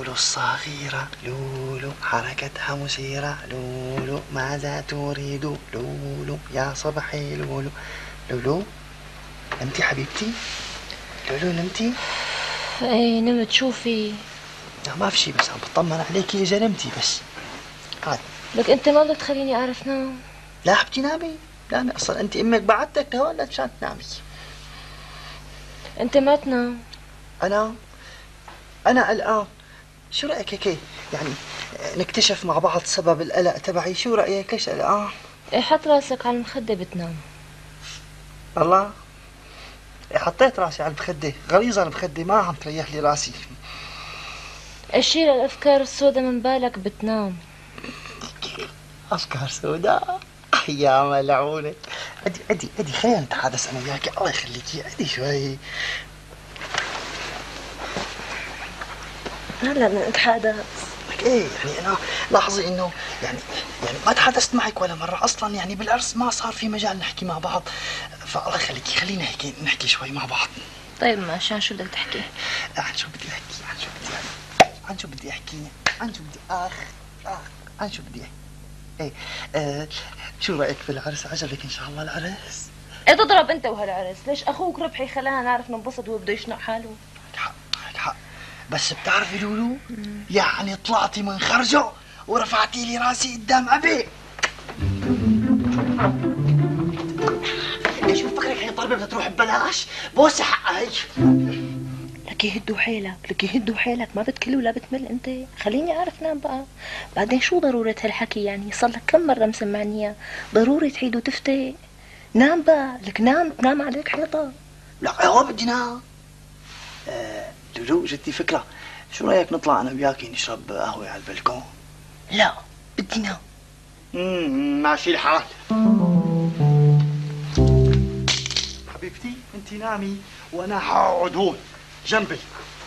لولو الصغيرة لولو حركتها مثيرة لولو ماذا تريد لولو يا صبحي لولو. لولو نمتي حبيبتي؟ لولو نمتي؟ ايه نمت. شوفي لا ما في شي، بس عم بطمن عليكي اذا نمتي بس. هاي لك انت ما بدك تخليني اعرف نام. لا حبيبتي نامي نامي، اصلا انت امك بعتك هون مشان تنامي. انت ما تنام. انا قلقان. شو رايك هيك يعني نكتشف مع بعض سبب القلق تبعي؟ شو رايك؟ ليش قلقان؟ ايه حط راسك على المخدة بتنام. الله حطيت راسي على المخدة، غليظة المخدة ما عم تريح لي راسي. شيل الافكار السوداء من بالك بتنام. أفكار سوداء يا ملعونة. ادي خلينا نتحدث انا وياك، الله يخليكي ادي شوي. هلا بدنا نتحدث. لك ايه يعني انا لاحظي انه يعني ما تحدثت معك ولا مرة اصلا، يعني بالعرس ما صار في مجال نحكي مع بعض، فالله يخليكي خلينا هيك نحكي شوي مع بعض. طيب ماشي، عن شو بدك تحكي؟ عن شو بدي احكي؟ عن شو بدي احكي؟ عن شو بدي عن شو بدي احكي؟ ايه شو رايك بالعرس؟ عجبك ان شاء الله العرس؟ ايه تضرب انت وهالعرس؟ ليش اخوك ربحي خلانا نعرف ننبسط وهو بده يشنق حاله؟ معك حق، بس بتعرفي لولو يعني طلعتي من خرجه ورفعتي لي راسي قدام ابي. شو فكرك هي طلبه بدها تروح ببلاش؟ بوسي حقها هي. لك يهدوا حيلك، لك يهدوا حيلك، ما بتكل ولا بتمل انت. خليني اعرف نام بقى. بعدين شو ضرورة هالحكي يعني؟ صار لك كم مرة مسمعني ضروري تعيد وتفتي. نام بقى، لك نام تنام عليك حيطة. لا هو بدي نام. لولو جتني فكرة، شو رايك نطلع انا وياكي نشرب قهوة على البلكون؟ لا بدي نام. ماشي الحال. حبيبتي انت نامي وانا حقعد هون جنبي.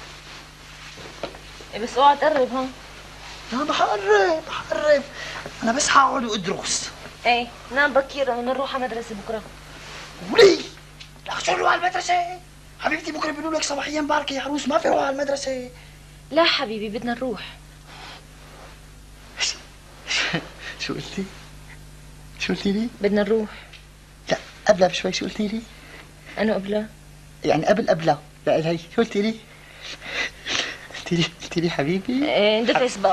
إيه بس اوعى تقرب ها. لا بحقرب انا بس حقعد وادرس. ايه نام بكير بدنا نروح على مدرسة بكرة. ولي لك شو نروح على المدرسة؟ حبيبتي بكره بيقولوا لك صباحيا مباركة يا عروس، ما في روح على المدرسة. لا حبيبي بدنا نروح. شو قلتي؟ شو قلتي لي؟ بدنا نروح. لا قبلها بشوي شو قلتي لي؟ أنا قبلها يعني قبلها لا هي شو قلتي لي؟ قلتي لي حبيبي؟ ايه ندفس بقى.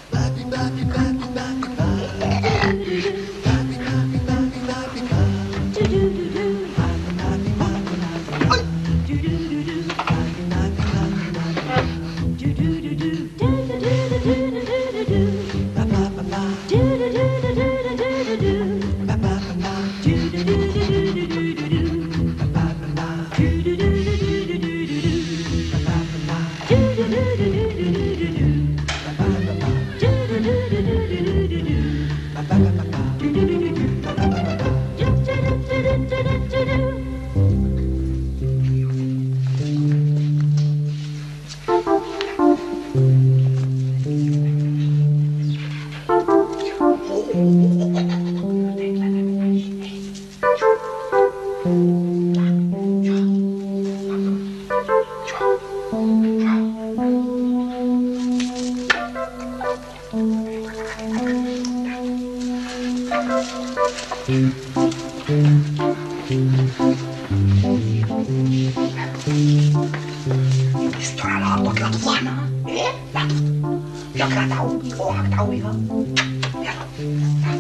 استر على عرضك لا تفضحنا. ايه لا تفضح، لك لا تعوي، اوعك تعويها. يلا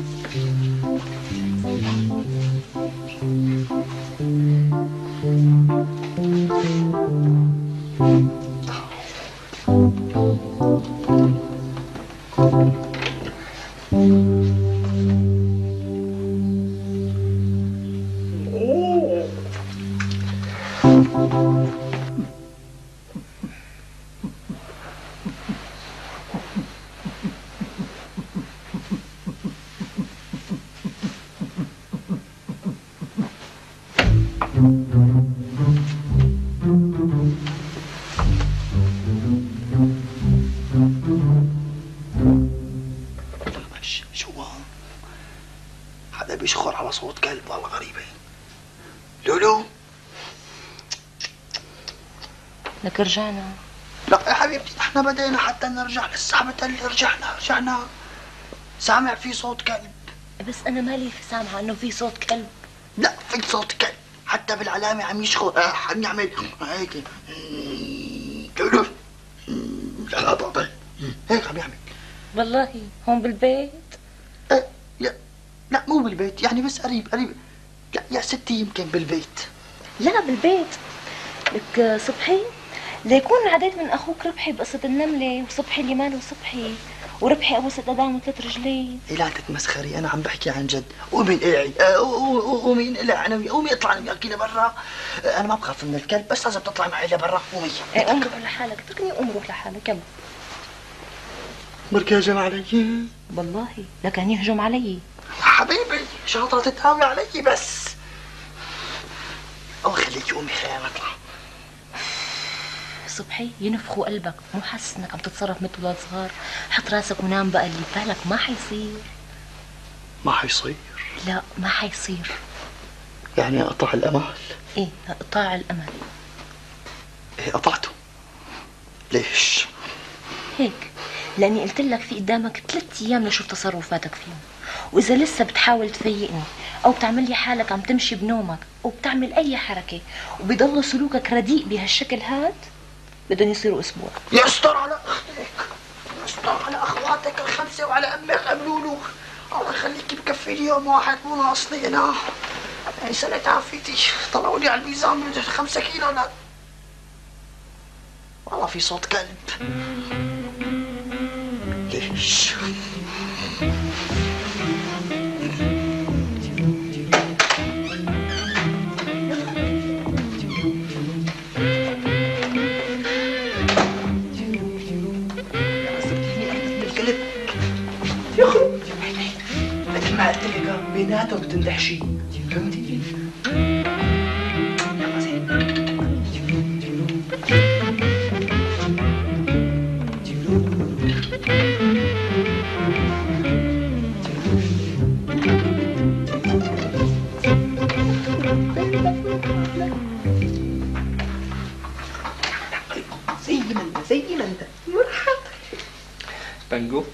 شو حدا بيشخر على صوت كلب والله غريبة. لولو لك رجعنا. لا يا حبيبتي، احنا بدينا حتى نرجع للساعة اللي رجعنا. سامع في صوت كلب. بس انا مالي سامعه انه في صوت كلب. لا، في صوت كلب، حتى بالعلامة عم يشخر، عم يعمل هيك. لا طيب، هيك عم يعمل. والله هون بالبيت؟ لا مو بالبيت، يعني بس قريب. لا يا ستي يمكن بالبيت. لا بالبيت. لك صبحي ليكون عديت من اخوك ربحي بقصة النملة، وصبحي اللي ماله صبحي، وربحي ابو 6 ايدين و3 رجلين. لا تتمسخري، انا عم بحكي عن جد. قومي انقلعي، قومي انقلعي انا، قومي اطلع انا وياكي لبرا. انا ما بخاف من الكلب، بس لازم تطلعي معي لبرا. قومي. ايه قوم روح لحالك، اتركني قوم روح لحالك يلا. برك يهجم علي. والله لكن يهجم علي. حبيبي شاطرة تتهاوي علي بس. خليكي قومي، خلينا نطلع. صبحي ينفخوا قلبك، مو حاسس انك عم تتصرف مثل ولاد صغار. حط راسك ونام بقى، اللي ببالك ما حيصير. ما حيصير؟ لا ما حيصير. يعني اقطع الامل؟ ايه اقطاع الامل. ايه قطعته. ليش؟ هيك لاني قلت لك في قدامك 3 ايام لشوف تصرفاتك فيهم، واذا لسه بتحاول تفيقني او بتعمل لي حالك عم تمشي بنومك وبتعمل اي حركه وبيضل سلوكك رديء بهالشكل هاد، بدهم يصيروا اسبوع. يستر على اختك، يستر على اخواتك ال5 وعلى امك ام لولو. الله يخليكي بكفي لي يوم واحد مو ناقصني انا. يعني سنة عافيتي طلعوا لي على الميزان من 5 كيلو. لا والله في صوت كلب. ليش؟ يخرب مثل ما قلت لك بيناتهم بتندحشي، فهمتي؟ يلا زين. زي ما انت مرحبا. بانجو،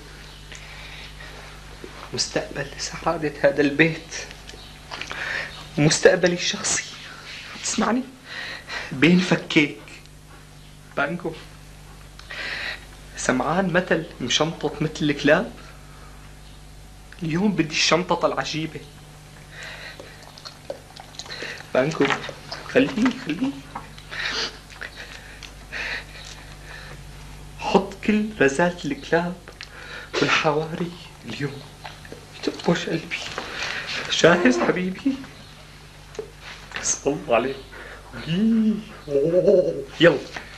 مستقبل سعادة هذا البيت ومستقبلي الشخصي، تسمعني؟ بين فكيك. بانجو، سمعان مثل مشنطط مثل الكلاب؟ اليوم بدي الشنطة العجيبة. بانجو خليني حط كل رزالة الكلاب والحواري اليوم. تبوش قلبي. جاهز حبيبي؟ بس الله عليك. يلا.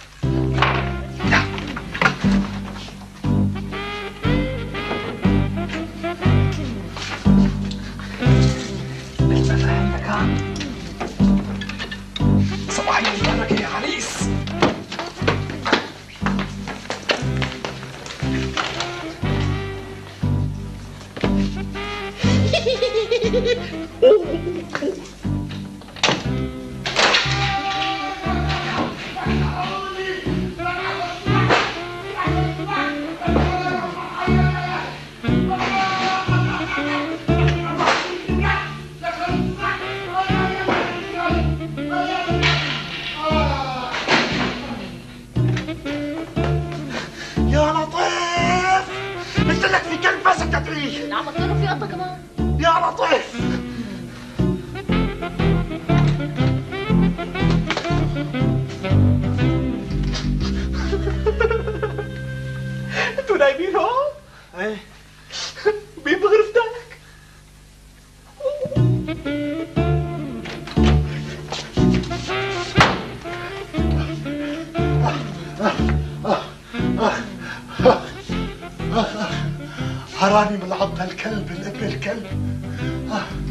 صباحي البركة يا عريس. يا لطيف، قلت لك في كلب بس تدريه. لا عم تصيروا في قطة كمان. يا لطيف. انتوا نايمين هون؟ ايه. مين بغرفتك؟ حرامي من عض الكلب، الابن الكلب.